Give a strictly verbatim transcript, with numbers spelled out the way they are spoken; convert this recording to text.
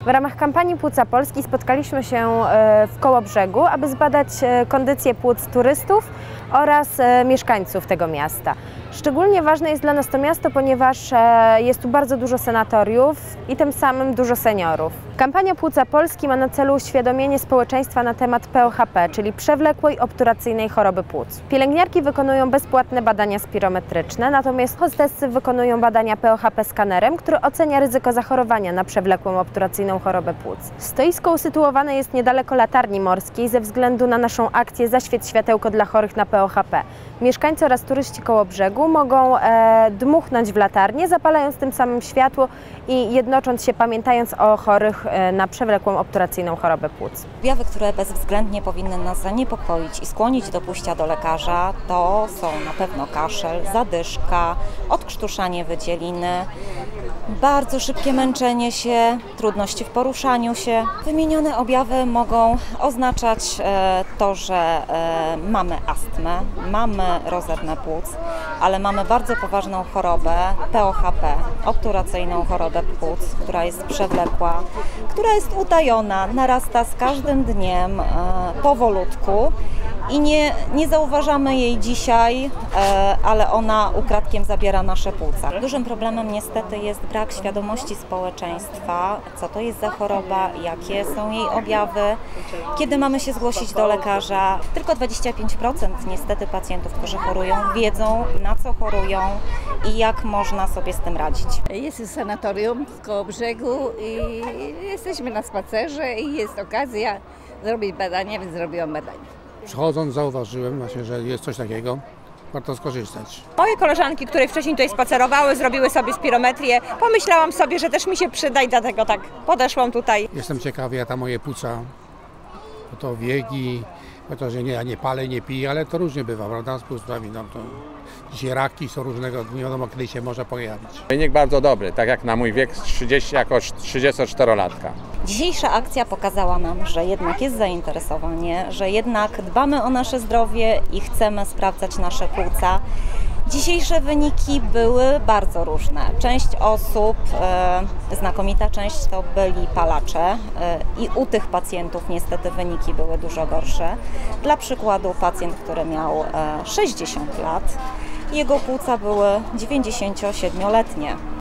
W ramach kampanii Płuca Polski spotkaliśmy się w Kołobrzegu, aby zbadać kondycję płuc turystów oraz mieszkańców tego miasta. Szczególnie ważne jest dla nas to miasto, ponieważ jest tu bardzo dużo sanatoriów i tym samym dużo seniorów. Kampania Płuca Polski ma na celu uświadomienie społeczeństwa na temat P O H P, czyli przewlekłej obturacyjnej choroby płuc. Pielęgniarki wykonują bezpłatne badania spirometryczne, natomiast hostessy wykonują badania P O H P skanerem, który ocenia ryzyko zachorowania na przewlekłą obturacyjną chorobę płuc. Stoisko usytuowane jest niedaleko latarni morskiej ze względu na naszą akcję Zaświeć światełko dla chorych na P O H P. Mieszkańcy oraz turyści Kołobrzegu mogą e, dmuchnąć w latarnię, zapalając tym samym światło i jednocząc się, pamiętając o chorych e, na przewlekłą obturacyjną chorobę płuc. Objawy, które bezwzględnie powinny nas zaniepokoić i skłonić do pójścia do lekarza, to są na pewno kaszel, zadyszka, odkrztuszanie wydzieliny, bardzo szybkie męczenie się, trudności w poruszaniu się. Wymienione objawy mogą oznaczać e, to, że e, mamy astmę, mamy rozewne płuc, ale mamy bardzo poważną chorobę P O H P, obturacyjną chorobę płuc, która jest przewlekła, która jest utajona, narasta z każdym dniem e, powolutku i nie, nie zauważamy jej dzisiaj, e, ale ona ukradkiem zabiera nasze płuca. Dużym problemem niestety jest brak świadomości społeczeństwa, co to jest za choroba, jakie są jej objawy, kiedy mamy się zgłosić do lekarza. Tylko dwadzieścia pięć procent niestety pacjentów, którzy chorują, wiedzą, na co chorują i jak można sobie z tym radzić. Jest w sanatorium w Kołobrzegu i jesteśmy na spacerze i jest okazja zrobić badania, więc zrobiłam badania. Przychodząc zauważyłem właśnie, że jest coś takiego, warto skorzystać. Moje koleżanki, które wcześniej tutaj spacerowały, zrobiły sobie spirometrię. Pomyślałam sobie, że też mi się przyda i dlatego tak podeszłam tutaj. Jestem ciekawy, jak tam moje płuca, to, to wiegi, to, że nie, ja nie palę, nie piję, ale to różnie bywa, prawda, z płucami. No, to dzisiaj raki są różnego, nie wiadomo kiedy się może pojawić. Wynik bardzo dobry, tak jak na mój wiek trzydzieści, jako trzydziestoczterolatka. Dzisiejsza akcja pokazała nam, że jednak jest zainteresowanie, że jednak dbamy o nasze zdrowie i chcemy sprawdzać nasze płuca. Dzisiejsze wyniki były bardzo różne. Część osób, e, znakomita część to byli palacze e, i u tych pacjentów niestety wyniki były dużo gorsze. Dla przykładu pacjent, który miał e, sześćdziesiąt lat, jego płuca były dziewięćdziesięciosiedmioletnie.